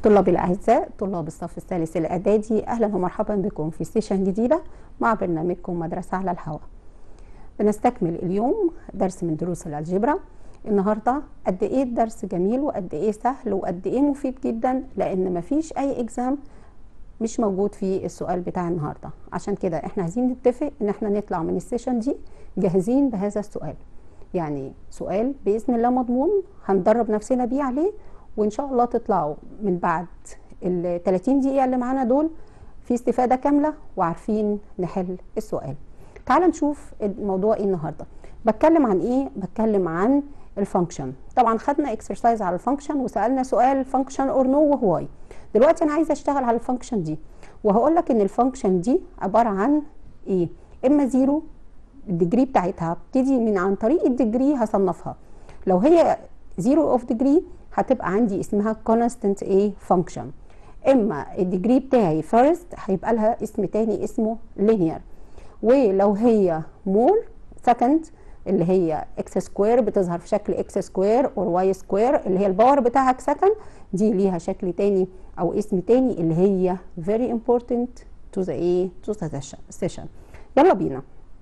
طلابي الأعزاء، طلاب الصف الثالث الإعدادي، أهلا ومرحبا بكم في سيشن جديدة مع برنامجكم مدرسة على الهواء. بنستكمل اليوم درس من دروس الألجبرا. النهاردة قد إيه الدرس جميل وقد إيه سهل وقد إيه مفيد جدا، لأن مفيش أي إكزام مش موجود في السؤال بتاع النهاردة. عشان كده إحنا عايزين نتفق إن إحنا نطلع من السيشن دي جاهزين بهذا السؤال، يعني سؤال بإذن الله مضمون هندرب نفسنا بيه عليه، وإن شاء الله تطلعوا من بعد ال 30 دقيقة اللي معانا دول في استفادة كاملة وعارفين نحل السؤال. تعال نشوف الموضوع ايه النهاردة. بتكلم عن ايه؟ بتكلم عن الفانكشن. طبعا خدنا اكسرسايز على الفانكشن وسألنا سؤال فانكشن اور نو وهو ايه. دلوقتي انا عايزة اشتغل على الفانكشن دي، وهقول لك ان الفانكشن دي عبارة عن ايه؟ اما زيرو الديجري بتاعتها بتدي من عن طريق الديجري هصنفها. لو هي زيرو اوف ديجري هتبقى عندي اسمها constant a function. اما الديجري بتاعي first هيبقى لها اسم تاني اسمه linear. ولو هي more second اللي هي x square بتظهر في شكل x square or y square اللي هي الباور بتاعك second، دي ليها شكل تاني او اسم تاني اللي هي very important to the session. يلا بينا.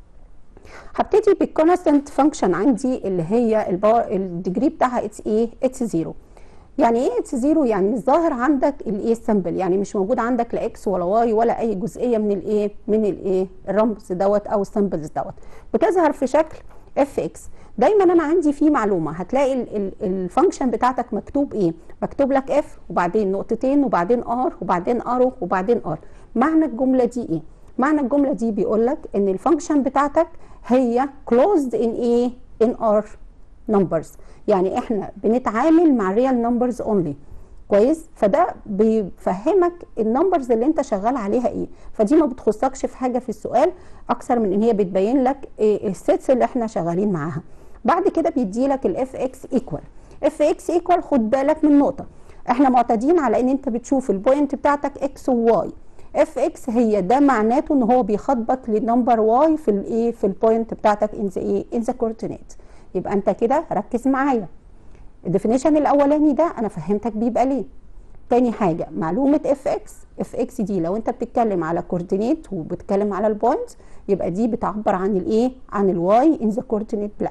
هبتدي بالكونستنت فانكشن عندي اللي هي الديجري بتاعها اتس ايه؟ اتس زيرو. يعني ايه اتس زيرو؟ يعني مش ظاهر عندك الايه سمبل، يعني مش موجود عندك لا اكس ولا واي ولا اي جزئيه من الايه الرمز دوت او السمبلز دوت، بتظهر في شكل اف اكس. دايما انا عندي فيه معلومه، هتلاقي الفانكشن بتاعتك مكتوب ايه؟ مكتوب لك اف وبعدين نقطتين وبعدين ار وبعدين ارو وبعدين ار. معنى الجمله دي ايه؟ معنى الجمله دي بيقول لك ان الفانكشن بتاعتك هي closed in ايه؟ in our numbers، يعني احنا بنتعامل مع real numbers only. كويس؟ فده بيفهمك النمبرز اللي انت شغال عليها ايه، فدي ما بتخصكش في حاجه في السؤال اكثر من ان هي بتبين لك إيه السيتس اللي احنا شغالين معاها. بعد كده بيدي لك الاف اكس ايكوال. اف اكس ايكوال خد بالك من نقطه، احنا معتادين على ان انت بتشوف البوينت بتاعتك اكس وواي. اف اكس هي ده معناته ان هو بيخاطبك للنمبر واي في الايه في البوينت بتاعتك ان ذا كوردينيت. يبقى انت كده ركز معايا. الديفينيشن الاولاني ده انا فهمتك بيبقى ليه. تاني حاجه معلومه اف اكس. اف اكس دي لو انت بتتكلم على كوردينيت وبتتكلم على البوينت يبقى دي بتعبر عن الايه؟ عن الواي ان ذا كوردينيت بلان.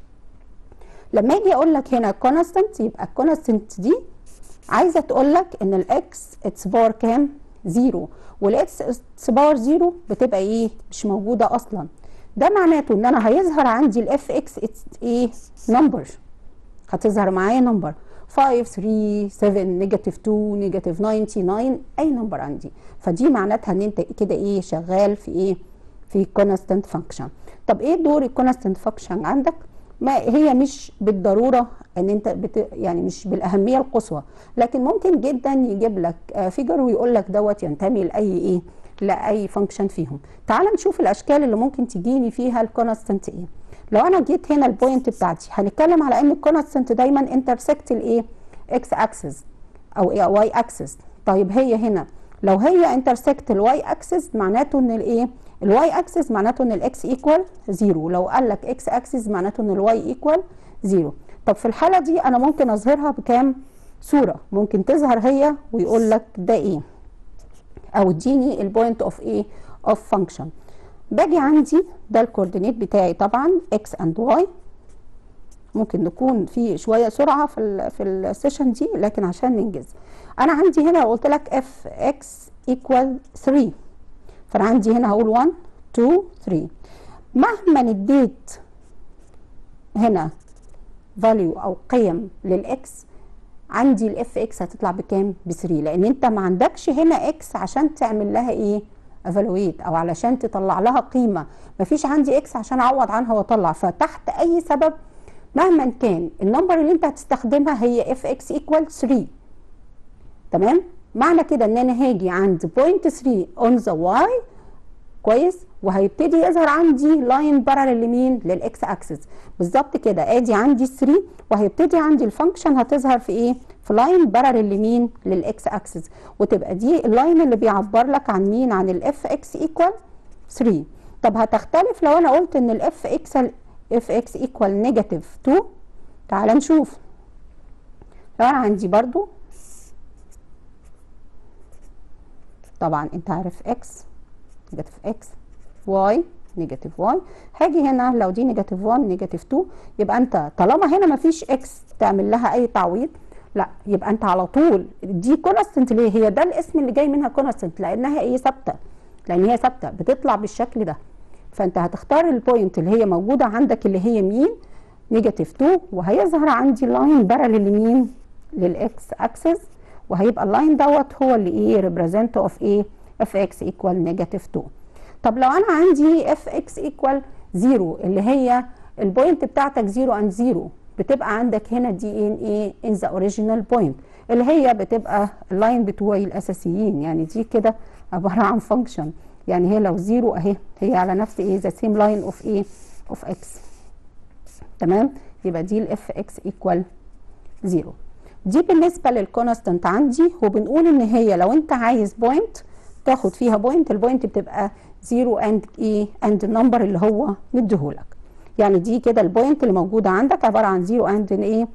لما اجي اقول لك هنا كونستنت، يبقى الكونستنت دي عايزه تقول لك ان الاكس اتس باور كام؟ زيرو، والاكس اتس باور زيرو بتبقى ايه؟ مش موجوده اصلا. ده معناته ان انا هيظهر عندي الاف اكس اتس ايه؟ نمبر. هتظهر معايا نمبر 5 3 7 نيجاتيف 2 نيجاتيف 99 اي نمبر عندي. فدي معناتها ان انت كده ايه؟ شغال في ايه؟ في كونستنت فانكشن. طب ايه دور الكونستنت فانكشن عندك؟ ما هي مش بالضروره ان انت يعني مش بالاهميه القصوى، لكن ممكن جدا يجيب لك فيجر ويقول لك دوت ينتمي لاي ايه؟ لاي فانكشن فيهم. تعال نشوف الاشكال اللي ممكن تجيني فيها الكونستنت ايه. لو انا جيت هنا البوينت بتاعتي هنتكلم على ان الكونستنت دايما انترسكت الايه؟ اكس اكسس او واي اكسس. طيب هي هنا لو هي انترسكت الواي اكسس معناته ان الايه؟ الواي اكسس معناته ان الاكس ايكوال زيرو. لو قال لك اكس اكسس معناته ان الواي ايكوال زيرو. طب في الحاله دي انا ممكن اظهرها بكام صوره؟ ممكن تظهر هي ويقول لك ده ايه؟ او اديني البوينت اوف ايه؟ اوف فانكشن. باجي عندي ده الكوردينيت بتاعي طبعا اكس اند واي. ممكن نكون في شويه سرعه في السيشن دي لكن عشان ننجز. انا عندي هنا قلت لك اف اكس ايكوال 3، فانا عندي هنا هقول 1 2 3. مهما اديت هنا فاليو او قيم للاكس عندي الاف اكس هتطلع بكام؟ ب 3، لان انت ما عندكش هنا اكس عشان تعمل لها ايه؟ ايفالويت او علشان تطلع لها قيمه. مفيش عندي اكس عشان اعوض عنها واطلع، فتحت اي سبب مهما كان النمبر اللي انت هتستخدمها هي اف اكس ايكوال 3. تمام؟ معنى كده ان انا هاجي عند بوينت 3 اون ذا واي. كويس؟ وهيبتدي يظهر عندي لاين باراليل لمين؟ للاكس اكسس. بالظبط كده ادي عندي 3 وهيبتدي عندي الفانكشن هتظهر في ايه؟ في لاين باراليل لمين؟ للاكس اكسس، وتبقى دي اللاين اللي بيعبر لك عن مين؟ عن الاف اكس ايكوال 3. طب هتختلف لو انا قلت ان الاف اكس ايكوال نيجاتيف 2. تعال نشوف. لو انا عندي برضو طبعا انت عارف اكس نيجاتيف اكس، واي نيجاتيف واي. هاجي هنا لو دي نيجاتيف 1 نيجاتيف 2، يبقى انت طالما هنا مفيش اكس تعمل لها اي تعويض، لا يبقى انت على طول دي كونستنت. ليه؟ هي ده الاسم اللي جاي منها كونستنت، لانها ايه؟ ثابته. لان هي ثابته بتطلع بالشكل ده. فانت هتختار البوينت اللي هي موجوده عندك اللي هي مين؟ نيجاتيف 2، وهيظهر عندي لاين باراليل لمين؟ للاكس اكسس، وهيبقى اللاين دوت هو اللي ايه؟ ريبريزنت اوف ايه؟ اف اكس ايكوال نيجاتيف 2. طب لو انا عندي اف اكس ايكوال 0 اللي هي البوينت بتاعتك 0 اند 0، بتبقى عندك هنا دي ان ايه؟ ان ذا اوريجينال بوينت، اللي هي بتبقى اللاين بتوعي الاساسيين. يعني دي كده عباره عن فانكشن، يعني هي لو 0 اهي هي على نفس ايه؟ ذا سيم لاين اوف ايه؟ اوف اكس. تمام؟ يبقى دي الاف اكس ايكوال 0. دي بالنسبه للكونستنت عندي. وبنقول ان هي لو انت عايز بوينت تاخد فيها بوينت، البوينت بتبقى 0 اند ايه؟ اند النمبر اللي هو مديهولك. يعني دي كده البوينت اللي موجوده عندك عباره عن 0 اند ايه؟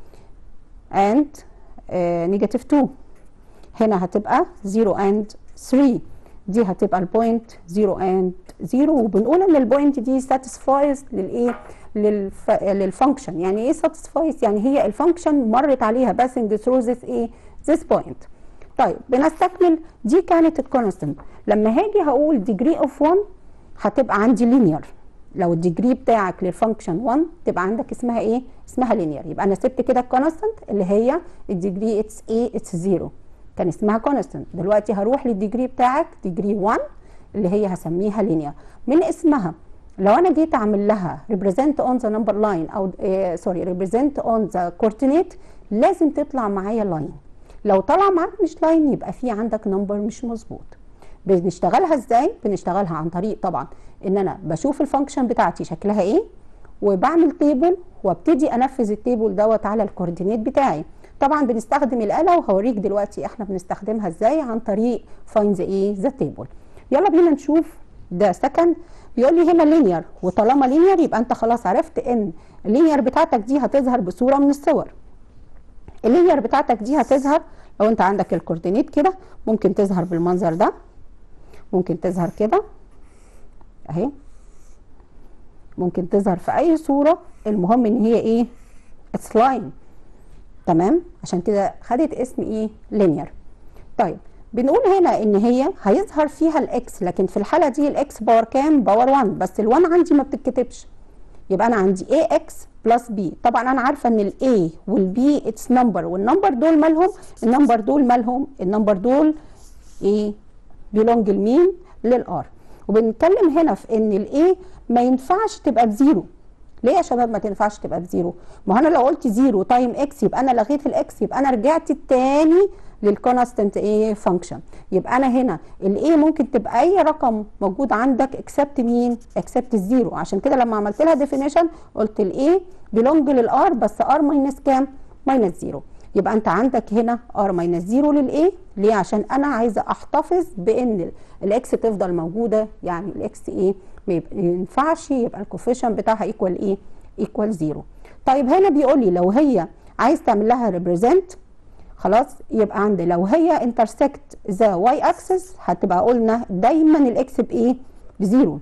اند نيجاتيف 2. هنا هتبقى 0 اند 3. دي هتبقى البوينت 0 اند 0. وبنقول ان البوينت دي ساتيسفايز للايه؟ للفانكشن. يعني ايه ساتيسفايز؟ يعني هي الفانكشن مرت عليها باسنج ثرو ذس ايه؟ ذس بوينت. طيب بنستكمل. دي كانت الكونستنت. لما هاجي هقول degree of 1 هتبقى عندي linear. لو الديجري بتاعك للفانكشن 1 تبقى عندك اسمها ايه؟ اسمها linear. يبقى انا سبت كده الكونستنت اللي هي الديجري اتس ايه؟ اتس 0، كان اسمها كونستنت. دلوقتي هروح للديجري بتاعك degree 1 اللي هي هسميها linear. من اسمها لو انا جيت اعمل لها represent on the number line او represent on the coordinate لازم تطلع معايا لاين. لو طلع معاك مش لاين يبقى في عندك نمبر مش مظبوط. بنشتغلها ازاي؟ بنشتغلها عن طريق طبعا ان انا بشوف الفانكشن بتاعتي شكلها ايه، وبعمل تيبل وابتدي انفذ التيبل دوت على الكوردينيت بتاعي. طبعا بنستخدم الاله وهوريك دلوقتي احنا بنستخدمها ازاي عن طريق find the ايه؟ the table. يلا بينا نشوف. ده سكند بيقول لي هنا لينير، وطالما لينير يبقى انت خلاص عرفت ان اللينير بتاعتك دي هتظهر بصوره من الصور. اللينير بتاعتك دي هتظهر لو انت عندك الكوردينيت كده، ممكن تظهر بالمنظر ده، ممكن تظهر كده اهي، ممكن تظهر في اي صوره. المهم ان هي ايه؟ اتس لاين. تمام؟ عشان كده خدت اسم ايه؟ لينير. طيب بنقول هنا ان هي هيظهر فيها الاكس، لكن في الحاله دي الاكس باور كام؟ باور 1، بس ال1 عندي ما بتتكتبش. يبقى انا عندي ax بلس b. طبعا انا عارفه ان الاي والبي اتس نمبر، والنمبر دول مالهم؟ النمبر دول مالهم؟ النمبر دول ايه؟ بيلونج لمين؟ للار. وبنتكلم هنا في ان الاي ما ينفعش تبقى بزيرو. ليه يا شباب ما تنفعش تبقى بزيرو؟ ما هو انا لو قلت 0 تايم اكس يبقى انا لغيت الاكس، يبقى انا رجعت تاني للكونستنت ايه؟ فانكشن. يبقى انا هنا الاي ممكن تبقى اي رقم موجود عندك اكسبت مين؟ اكسبت الزيرو. عشان كده لما عملت لها ديفينيشن قلت الاي بيلونج للار، بس ار ماينس كام؟ ماينس 0. يبقى انت عندك هنا ار ماينس 0 للاي. ليه؟ عشان انا عايزه احتفظ بان الاكس تفضل موجوده. يعني الاكس ايه؟ ما ينفعش يبقى الكوفيشن بتاعها ايكوال ايه؟ ايكوال 0. طيب هنا بيقول لي لو هي عايز تعمل لها ريبريزنت، خلاص يبقى عندي لو هي انترسكت ذا واي اكسس هتبقى قلنا دايما الاكس بايه؟ بزيرو،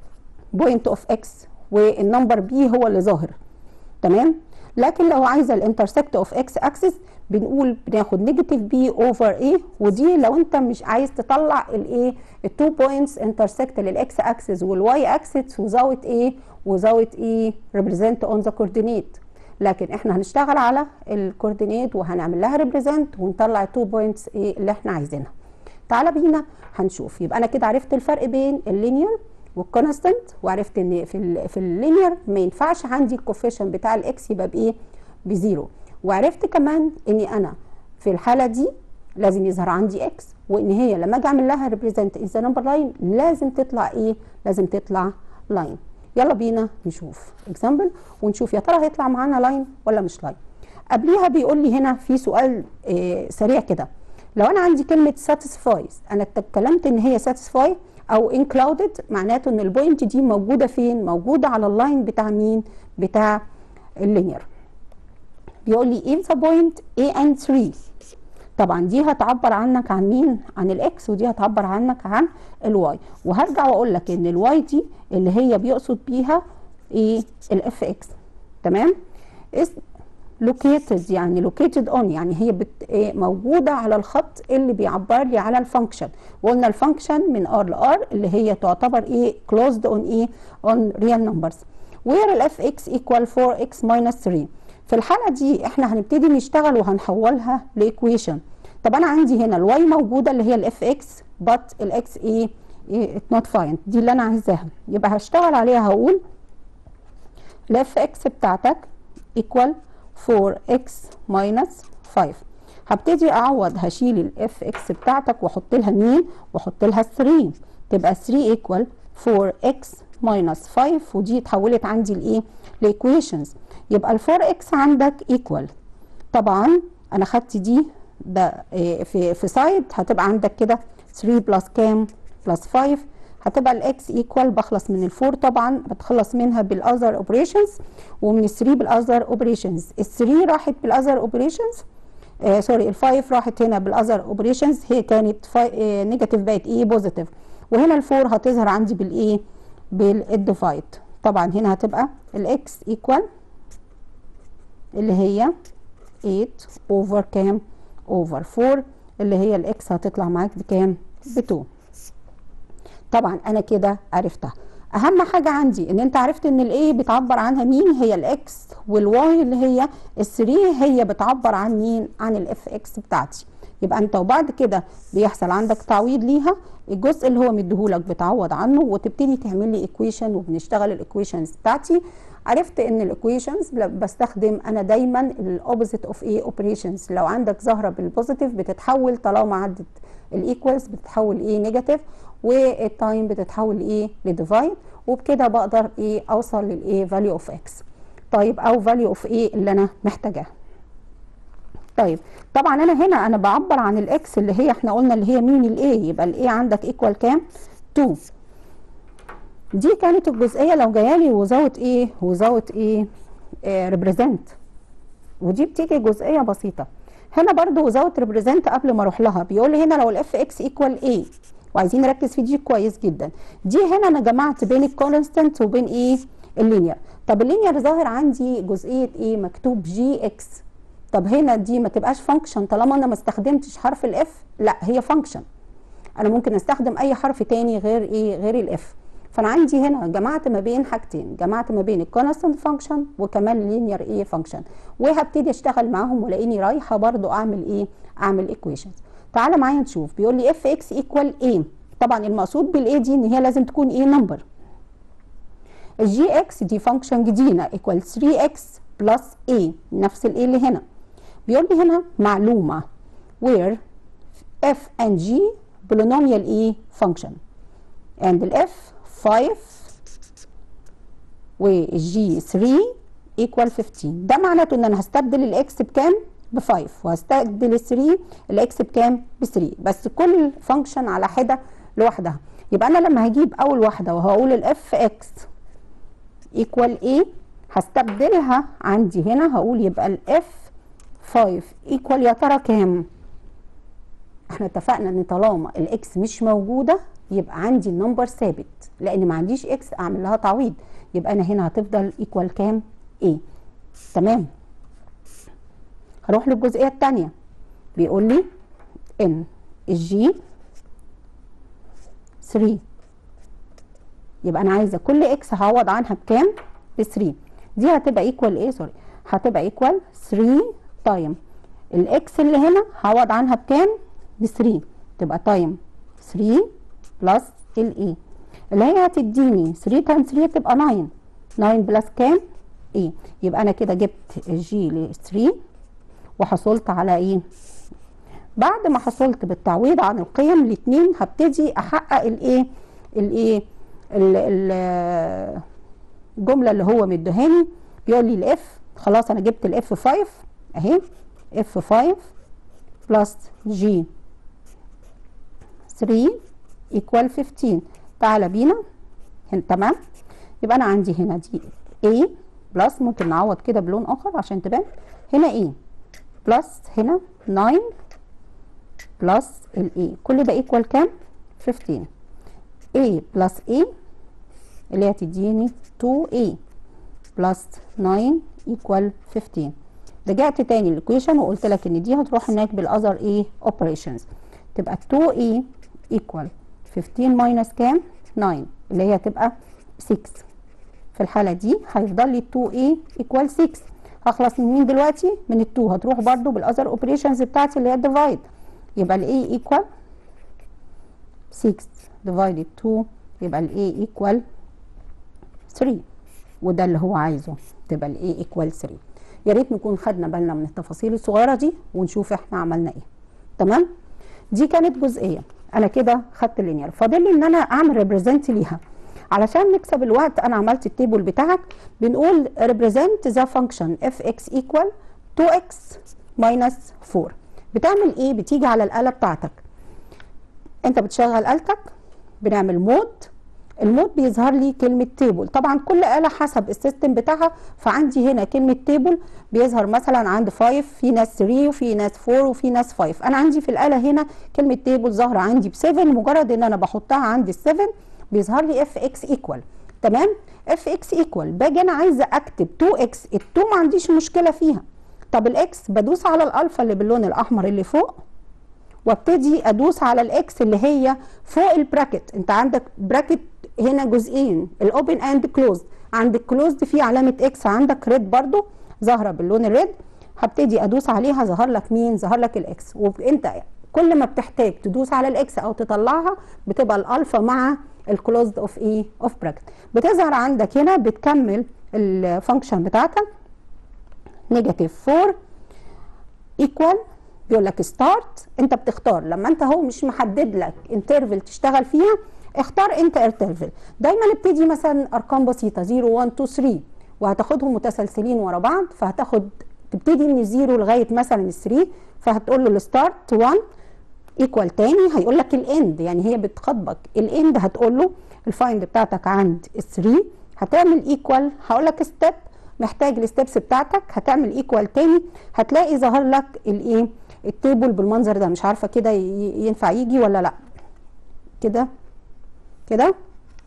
بوينت اوف اكس، والنمبر بي هو اللي ظاهر. تمام؟ لكن لو عايزه الانترسكت اوف اكس اكسس بنقول بناخد نيجاتيف بي اوفر ايه. ودي لو انت مش عايز تطلع الايه؟ التو بوينتس انترسكت للاكس اكسس والواي اكسس وزاويه ايه؟ وزاويه ايه؟ ريبريزنت اون ذا كوردينيت. لكن احنا هنشتغل على الكوردينيت وهنعمل لها ريبريزنت ونطلع التو بوينتس ايه اللي احنا عايزينها. تعالى بينا هنشوف. يبقى انا كده عرفت الفرق بين اللينير والكونستنت، وعرفت ان في اللينير ما ينفعش عندي الكوفيشن بتاع الاكس يبقى بايه؟ بزيرو. وعرفت كمان اني انا في الحاله دي لازم يظهر عندي اكس، وان هي لما اجي اعمل لها ريبريزنت از نمبر لاين لازم تطلع ايه؟ لازم تطلع لاين. يلا بينا نشوف اكزامبل ونشوف يا ترى هيطلع معانا لاين ولا مش لاين. قبليها بيقول لي هنا في سؤال سريع كده. لو انا عندي كلمه ساتيسفايز، انا اتكلمت ان هي ساتيسفاي او انكلاودد، معناته ان البوينت دي موجوده فين؟ موجوده على اللاين بتاع مين؟ بتاع اللينير. بيقول لي if the point A and 3 طبعا دي هتعبر عنك عن مين؟ عن الاكس، ودي هتعبر عنك عن الواي. وهرجع واقول لك ان الواي دي اللي هي بيقصد بيها ايه؟ الاف اكس. تمام؟ located يعني located on يعني هي موجوده على الخط اللي بيعبر لي على الفانكشن. وقلنا الفانكشن من ار لار اللي هي تعتبر ايه؟ closed on ايه؟ on real numbers. where الاف اكس equal 4x minus 3. في الحاله دي احنا هنبتدي نشتغل وهنحولها لايكويشن. طب انا عندي هنا الواي موجوده اللي هي الاف اكس but الاكس ايه؟ not find، دي اللي انا عايزاها. يبقى هشتغل عليها، هقول الاف اكس بتاعتك equal 4x minus 5. هبتدي اعوض، هشيل الاف اكس بتاعتك واحط لها مين؟ واحط لها 3. تبقى 3 equal 4x minus 5، ودي اتحولت عندي لايه؟ لايكويشنز. يبقى ال 4x عندك equal، طبعا انا خدت دي ده في سايد، هتبقى عندك كده 3 بلس كام؟ بلس 5. هتبقى الاكس ايكوال، بخلص من الفور طبعا، بتخلص منها بالاذر اوبريشنز، ومن ال3 بالاذر اوبريشنز. ال3 راحت بالاذر اوبريشنز، سوري ال5 راحت هنا بالاذر اوبريشنز، هي كانت نيجاتيف بقت ايه؟ بوزيتيف. وهنا الفور هتظهر عندي بالايه؟ بالديفايد. طبعا هنا هتبقى الاكس ايكوال اللي هي 8 اوفر كام؟ اوفر 4، اللي هي الاكس هتطلع معاك بكام؟ ب2. طبعا انا كده عرفتها. اهم حاجه عندي ان انت عرفت ان الايه بتعبر عنها مين؟ هي الاكس، والواي اللي هي ال3 هي بتعبر عن مين؟ عن الاف اكس بتاعتي. يبقى انت وبعد كده بيحصل عندك تعويض ليها، الجزء اللي هو مديهولك بتعوض عنه وتبتدي تعمل لي ايكويشن، وبنشتغل الايكويشنز بتاعتي. عرفت ان الايكويشنز بستخدم انا دايما الاوبوزيت اوف ايه؟ اوبريشنز. لو عندك ظاهره بالبوزيتيف بتتحول، طالما عدت الايكوالز بتتحول ايه؟ نيجاتيف، والتايم بتتحول ايه؟ لديفايد. وبكده بقدر ايه؟ اوصل للايه؟ فاليو اوف اكس. طيب او فاليو اوف ايه اللي انا محتاجاها. طيب طبعا انا هنا بعبر عن الاكس اللي هي احنا قلنا اللي هي مين؟ الايه. يبقى الايه عندك ايكوال كام؟ 2. دي كانت الجزئيه لو جايالي وزاوت ايه؟ وزاوت ايه؟ ريبريزنت. ودي بتيجي جزئيه بسيطه. هنا برضو وزاوت ريبريزنت قبل ما اروح لها بيقول لي هنا لو الاف اكس ايكوال ايه، وعايزين نركز في دي كويس جدا. دي هنا انا جمعت بين الكونستانت وبين ايه؟ اللينير. طب اللينير ظاهر عندي جزئيه ايه؟ مكتوب جي اكس. طب هنا دي ما تبقاش فانكشن طالما انا ما استخدمتش حرف الاف؟ لا، هي فانكشن. انا ممكن استخدم اي حرف تاني غير ايه؟ غير الاف. فانا عندي هنا جمعت ما بين حاجتين، جمعت ما بين الكونستانت فانكشن وكمان اللينير ايه؟ فانكشن. وهبتدي اشتغل معاهم ولاقيني رايحه برضو اعمل ايه؟ اعمل ايكويشنز. تعالى معايا نشوف. بيقول لي اف اكس ايكوال ايه. طبعا المقصود بالايه دي ان هي لازم تكون ايه؟ نمبر. الجي اكس دي فانكشن جديده ايكوال 3 اكس بلس ايه، نفس الايه اللي هنا. بيقول لي هنا معلومه where f and g polynomial ايه؟ function and الاف 5 والجي 3 equal 15. ده معناته ان انا هستبدل الاكس بكام؟ ب5، وهستبدل ال 3 الاكس بكام؟ ب3، بس كل فانكشن على حده لوحدها. يبقى انا لما هجيب اول واحده وهقول الاف اكس ايكوال ايه، هستبدلها عندي هنا، هقول يبقى الاف 5 ايكوال يا ترى كام؟ احنا اتفقنا ان طالما الاكس مش موجوده يبقى عندي النمبر ثابت، لان ما عنديش اكس اعمل لها تعويض. يبقى انا هنا هتفضل ايكوال كام؟ ايه. تمام. هروح للجزئيه الثانيه. بيقول لي ان الجي 3، يبقى انا عايزه كل اكس هعوض عنها بكام؟ ب 3. دي هتبقى ايكوال ايه؟ سوري، هتبقى ايكوال 3 تايم الاكس اللي هنا هعوض عنها بكام؟ ب 3، تبقى تايم 3 بلس الايه اللي هي هتديني 3 تايم 3 تبقى 9. 9 بلس كام؟ ايه. يبقى انا كده جبت الجي ل 3 وحصلت على ايه؟ بعد ما حصلت بالتعويض عن القيم الاثنين هبتدي احقق الايه؟ الجمله اللي هو مديهاني. بيقول لي الاف، خلاص انا جبت الاف 5 اهي، اف 5 بلس جي 3 ايكوال 15. تعالى بينا هنا. تمام. يبقى انا عندي هنا دي A بلس، ممكن نعوض كده بلون اخر عشان تبان. هنا A بلس هنا 9 بلس الاي، كل ده ايكوال كام؟ 15. a بلس a اللي هتديني 2a بلس 9 ايكوال 15. رجعت تاني الايكويشن وقلت لك ان دي هتروح هناك بالاذر ايه اوبريشنز، تبقى 2a ايكوال 15 ماينس كام؟ 9 اللي هي تبقى 6. في الحاله دي هيفضل لي 2a ايكوال 6. هخلص من مين دلوقتي؟ من ال2، هتروح برضو بالاذر اوبريشنز بتاعتي اللي هي الديفايد، يبقى الاي ايكوال 6 ديفايدد 2 يبقى الاي ايكوال 3، وده اللي هو عايزه، تبقى الاي ايكوال 3. يا ريت نكون خدنا بالنا من التفاصيل الصغيره دي ونشوف احنا عملنا ايه. تمام؟ دي كانت جزئيه، انا كده خدت اللينير، فاضل لي ان انا اعمل ريبريزنت ليها. علشان نكسب الوقت انا عملت التيبل بتاعك، بنقول represent the function fx equal 2x minus 4. بتعمل ايه؟ بتيجي على الآلة بتاعتك، انت بتشغل آلتك، بنعمل مود، المود بيظهر لي كلمة تيبل. طبعا كل آلة حسب السيستم بتاعها، فعندي هنا كلمة تيبل بيظهر مثلا عند 5، في ناس 3 وفي ناس 4 وفي ناس 5. انا عندي في الآلة هنا كلمة تيبل ظاهرة عندي ب7، مجرد ان انا بحطها عند ال7 بيظهر لي اف اكس ايكوال. تمام؟ اف اكس ايكوال، باجي انا عايزه اكتب 2 اكس، ال2 ما عنديش مشكله فيها. طب الاكس بدوس على الالفا اللي باللون الاحمر اللي فوق، وابتدي ادوس على الاكس اللي هي فوق البراكت. انت عندك براكت هنا جزئين، الاوبن اند كلوز، عند الكلوزد في علامه اكس، عندك ريد برضو ظاهره باللون الريد، هبتدي ادوس عليها، ظهر لك مين؟ ظهر لك الاكس. وانت كل ما بتحتاج تدوس على الاكس او تطلعها بتبقى الالفا مع الكلوزد اوف ايه؟ اوف براكت. بتظهر عندك هنا، بتكمل الفانكشن بتاعتك نيجاتيف 4 ايكوال، بيقول لك ستارت. انت بتختار، لما انت هو مش محدد لك انترفل تشتغل فيها، اختار انت انترفل. دايما ابتدي مثلا ارقام بسيطه 0 1 2 3 وهتاخدهم متسلسلين ورا بعض، فهتاخد تبتدي من 0 لغايه مثلا 3، فهتقول له الستارت 1 ايكوال، تاني هيقول لك الاند، يعني هي بتخاطبك الاند، هتقول له الفايند بتاعتك عند 3، هتعمل ايكوال، هقول لك ستيب، محتاج الستبس بتاعتك، هتعمل ايكوال تاني، هتلاقي ظهر لك الايه؟ التيبل بالمنظر ده. مش عارفه كده ينفع يجي ولا لا؟ كده كده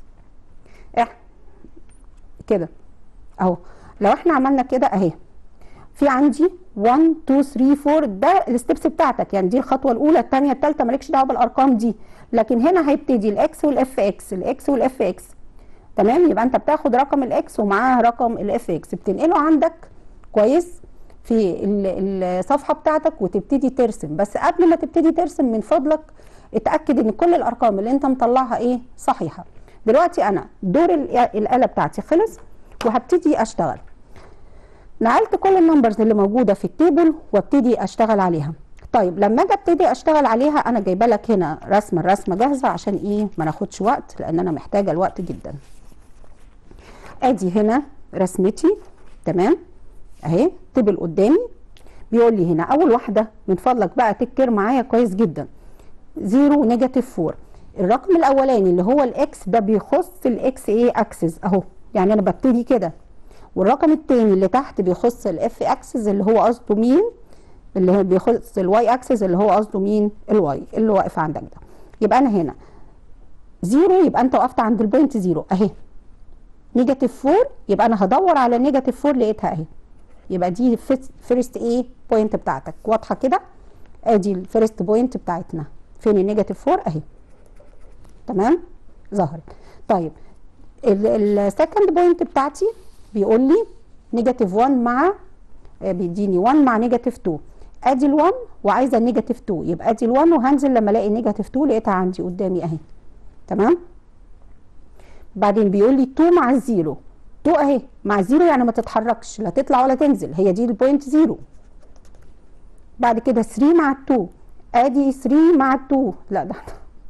كده اهو. لو احنا عملنا كده اهي، في عندي 1 2 3 4، ده الستبس بتاعتك، يعني دي الخطوه الاولى الثانيه الثالثه، مالكش دعوه بالارقام دي. لكن هنا هيبتدي الاكس والاف اكس، الاكس والاف اكس. تمام؟ يبقى انت بتاخد رقم الاكس ومعاه رقم الاف اكس، بتنقله عندك كويس في الصفحه بتاعتك وتبتدي ترسم. بس قبل ما تبتدي ترسم من فضلك اتاكد ان كل الارقام اللي انت مطلعها ايه؟ صحيحه. دلوقتي انا دور الاله بتاعتي خلص وهبتدي اشتغل. نقلت كل النمبرز اللي موجوده في التيبل وابتدي اشتغل عليها. طيب لما اجي ابتدي اشتغل عليها، انا جايبه لك هنا الرسمه جاهزه عشان ايه؟ ما ناخدش وقت، لان انا محتاجه الوقت جدا. ادي هنا رسمتي، تمام؟ اهي تيبل قدامي، بيقول لي هنا اول واحده، من فضلك بقى تكر معايا كويس جدا، 0 نيجاتيف 4. الرقم الاولاني اللي هو الاكس ده بيخص الاكس ايه؟ اكسس اهو، يعني انا ببتدي كده. والرقم الثاني اللي تحت بيخص الاف اكسس اللي هو قصده مين؟ اللي هو بيخص الواي اكسس اللي هو قصده مين؟ الواي اللي واقف عندك ده. يبقى انا هنا 0، يبقى انت وقفت عند البوينت 0 اهي. نيجاتيف 4، يبقى انا هدور على نيجاتيف 4 لقيتها اهي، يبقى دي فيرست ايه؟ بوينت بتاعتك. واضحه كده؟ ادي الفيرست بوينت بتاعتنا. فين النيجاتيف 4؟ اهي. تمام؟ ظهرت. طيب السكند بوينت بتاعتي بيقول لي نيجاتيف 1 مع، بيديني 1 مع نيجاتيف 2. ادي ال1 وعايزه النيجاتيف 2، يبقى ادي ال1 وهنزل لما الاقي نيجاتيف 2 لقيتها عندي قدامي اهي. تمام؟ بعدين بيقول لي 2 مع الزيرو، 2 اهي مع الزيرو، يعني ما تتحركش، لا تطلع ولا تنزل، هي دي البوينت 0. بعد كده 3 مع ال2، ادي 3 مع ال2، لا ده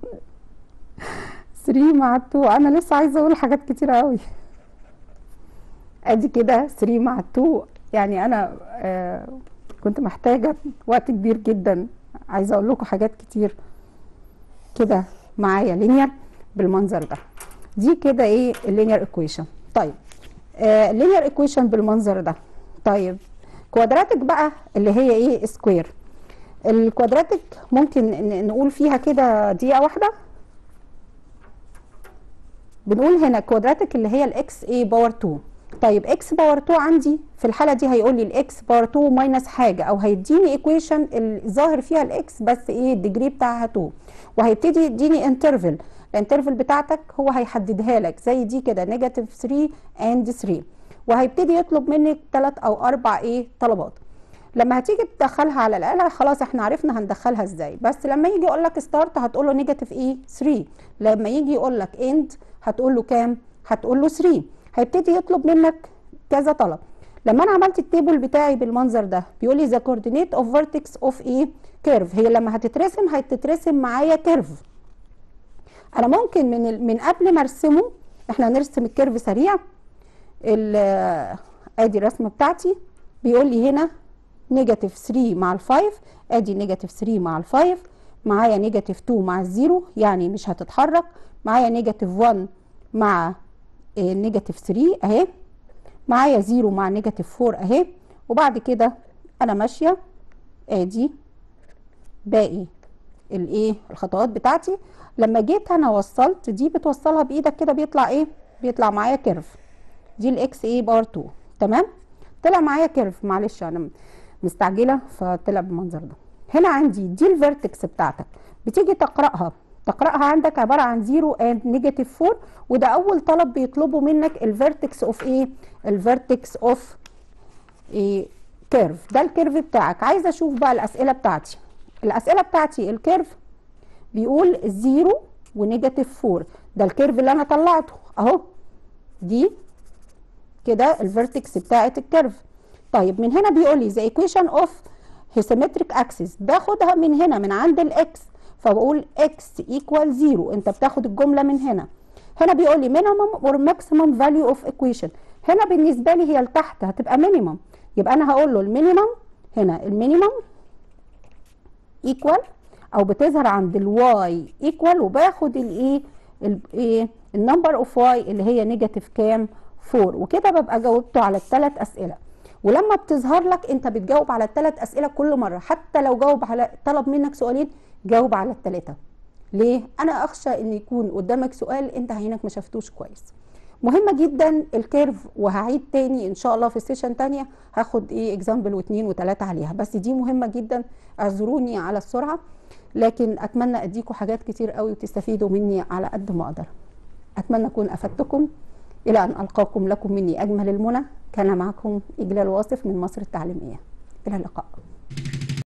3 مع ال2، انا لسه عايزه اقول حاجات كتيره قوي. ادي كده 3 مع ال2، يعني انا كنت محتاجه وقت كبير جدا، عايزه اقول لكم حاجات كتير. كده معايا لينير بالمنظر ده. دي كده ايه؟ اللينير ايكويشن. طيب اللينير ايكويشن بالمنظر ده. طيب كوادراتيك بقى اللي هي ايه؟ سكوير. الكوادراتيك ممكن نقول فيها كده دقيقه واحده. بنقول هنا كوادراتيك اللي هي الاكس اي باور 2. طيب اكس باور 2 عندي في الحاله دي هيقول لي الاكس باور 2 ماينس حاجه، او هيديني ايكويشن الظاهر فيها الاكس بس ايه الديجري بتاعها 2، وهيبتدي يديني انترفل. الانترفل بتاعتك هو هيحددها لك زي دي كده نيجاتيف 3 اند 3، وهيبتدي يطلب منك 3 او 4 ايه طلبات. لما هتيجي تدخلها على الاله خلاص احنا عرفنا هندخلها ازاي، بس لما يجي يقول لك ستارت هتقول له نيجاتيف ايه 3، لما يجي يقول لك اند هتقول له كام؟ هتقول له 3. هيبتدي يطلب منك كذا طلب. لما انا عملت التيبل بتاعي بالمنظر ده بيقول لي ذا كوردينيت اوف فيرتكس اوف ايه كيرف، هي لما هتترسم معايا كيرف. انا ممكن من قبل ما ارسمه، احنا نرسم الكيرف سريع. ادي الرسمه بتاعتي، بيقول لي هنا نيجاتيف 3 مع ال5، ادي نيجاتيف 3 مع ال5، معايا نيجاتيف 2 مع الزيرو يعني مش هتتحرك، معايا نيجاتيف 1 مع نيجاتيف 3 اهي، معايا 0 مع نيجاتيف 4 اهي، وبعد كده انا ماشيه ادي باقي الايه الخطوات بتاعتي. لما جيت انا وصلت دي بتوصلها بايدك كده بيطلع ايه؟ بيطلع معايا كيرف. دي الاكس ايه باور 2. تمام؟ طلع معايا كيرف، معلش انا مستعجله فطلع بالمنظر ده. هنا عندي دي الفيرتكس بتاعتك، بتيجي تقراها عندك عباره عن 0 اند نيجاتيف 4، وده اول طلب بيطلبه منك الفيرتكس اوف ايه؟ الفيرتكس اوف ايه كيرف. ده الكيرف بتاعك. عايزه اشوف بقى الاسئله بتاعتي. الاسئله بتاعتي الكيرف بيقول 0 ونيجاتيف 4، ده الكيرف اللي انا طلعته اهو، دي كده الفيرتكس بتاعت الكيرف. طيب من هنا بيقول لي ذا ايكويشن اوف هيسيمتريك اكسس، باخدها من هنا من عند الاكس، فبقول اكس ايكوال 0. انت بتاخد الجمله من هنا. هنا بيقول لي مينيمم اور ماكسيمم فاليو اوف ايكويشن، هنا بالنسبه لي هي لتحت هتبقى مينيمم، يبقى انا هقول له المينيمم هنا، المينيمم ايكوال او بتظهر عند الواي ايكوال، وباخد الايه النمبر اوف واي اللي هي نيجاتيف كام 4، وكده ببقى جاوبته على الثلاث اسئله. ولما بتظهر لك انت بتجاوب على الثلاث اسئله كل مره، حتى لو جاوب على طلب منك سؤالين جاوب على الثلاثه. ليه؟ انا اخشى ان يكون قدامك سؤال انت عينك ما شفتوش كويس. مهمه جدا الكيرف، وهعيد تاني ان شاء الله في السيشن تانيه هاخد ايه اكزامبل واثنين وثلاثه عليها، بس دي مهمه جدا. اعذروني على السرعه، لكن اتمنى اديكم حاجات كتير قوي وتستفيدوا مني على قد ما اقدر. اتمنى اكون افدتكم. الى ان القاكم لكم مني اجمل المنى. كان معكم إجلال واصف من مصر التعليميه. الى اللقاء.